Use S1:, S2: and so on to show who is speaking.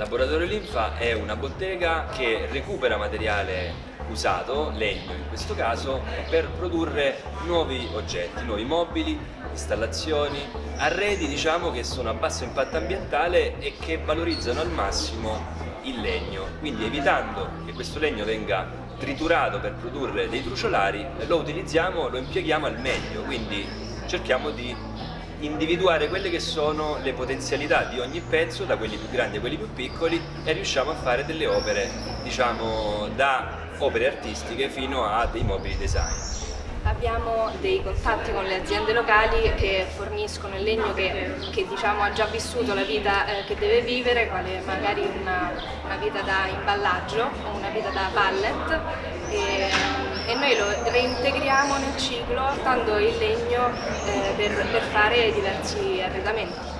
S1: Laboratorio Linfa è una bottega che recupera materiale usato, legno in questo caso, per produrre nuovi oggetti, nuovi mobili, installazioni, arredi diciamo che sono a basso impatto ambientale e che valorizzano al massimo il legno, quindi evitando che questo legno venga triturato per produrre dei truciolari, lo utilizziamo, lo impieghiamo al meglio, quindi cerchiamo di individuare quelle che sono le potenzialità di ogni pezzo, da quelli più grandi a quelli più piccoli, e riusciamo a fare delle opere, diciamo, da opere artistiche fino a dei mobili design.
S2: Abbiamo dei contatti con le aziende locali che forniscono il legno che diciamo, ha già vissuto la vita che deve vivere, quale magari una vita da imballaggio o una vita da pallet, e noi lo reintegriamo nel ciclo portando il legno per fare diversi arredamenti.